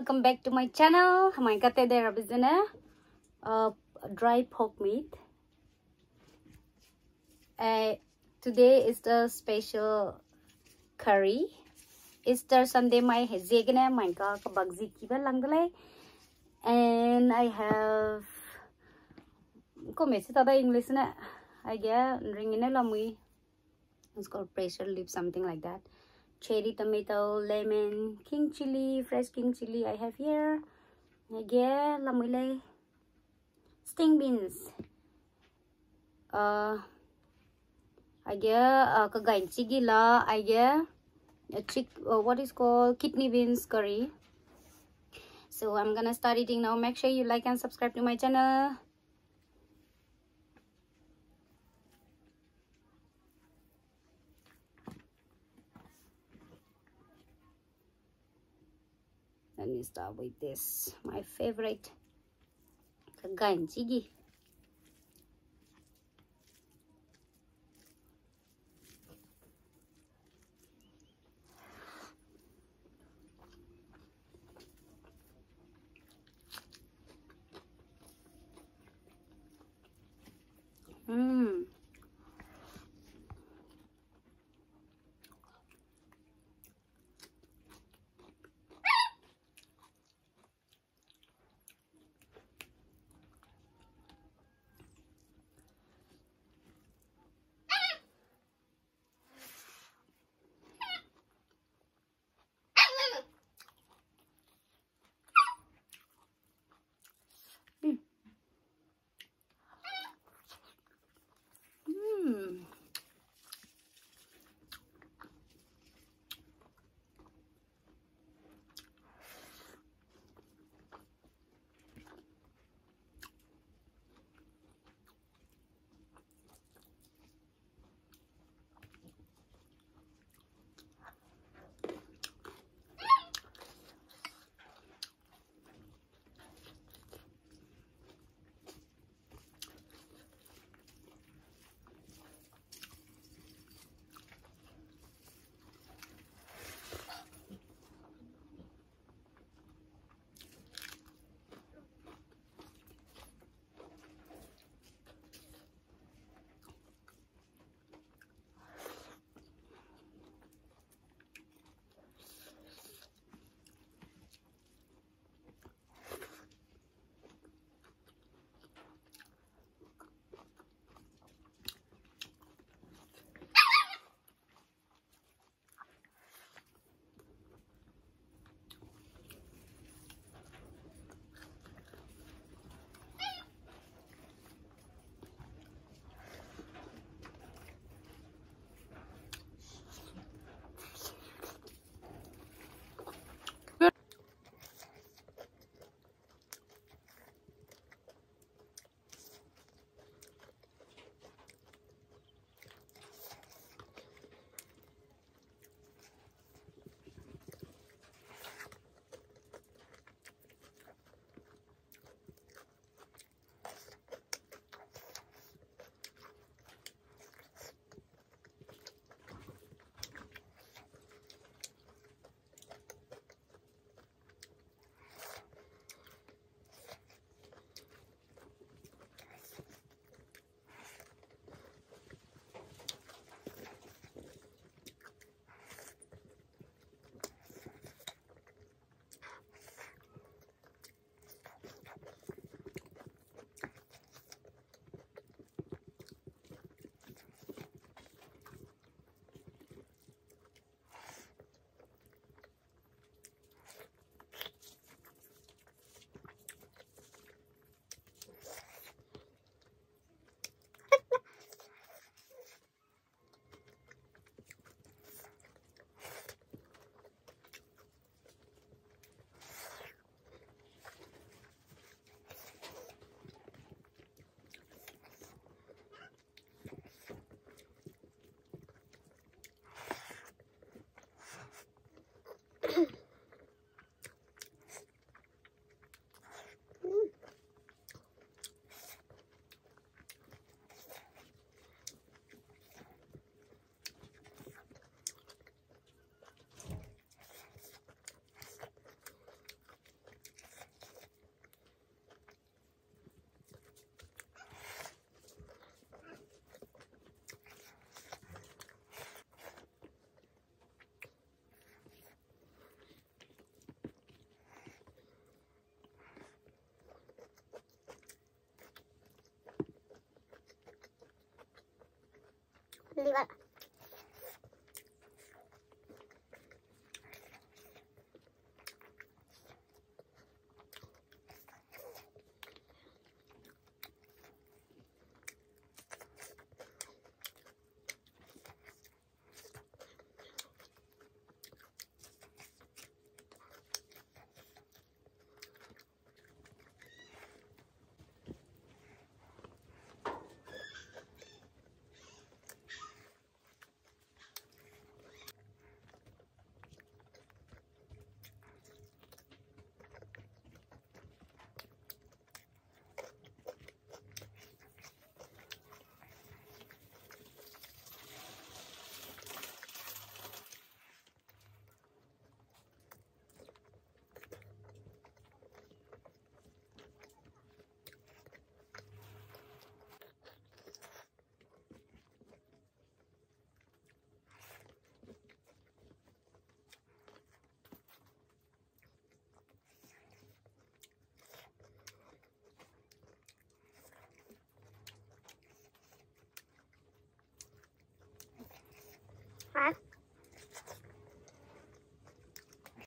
welcome back to my channel. My kate there bizana dry pork meat. Today is the special curry. Easter Sunday my hezegna my ka bagzi kiba langdale, and I have komesi tada English na I get ringina lamui. It's called pressure lip, something like that. Cherry tomato, lemon, king chili, fresh king chili I have here. I get lamule sting beans. I get kagain chigila. I get what is called kidney beans curry. So I'm gonna start eating now. Make sure you like and subscribe to my channel. Let me start with this, my favorite kagain chigi. liver.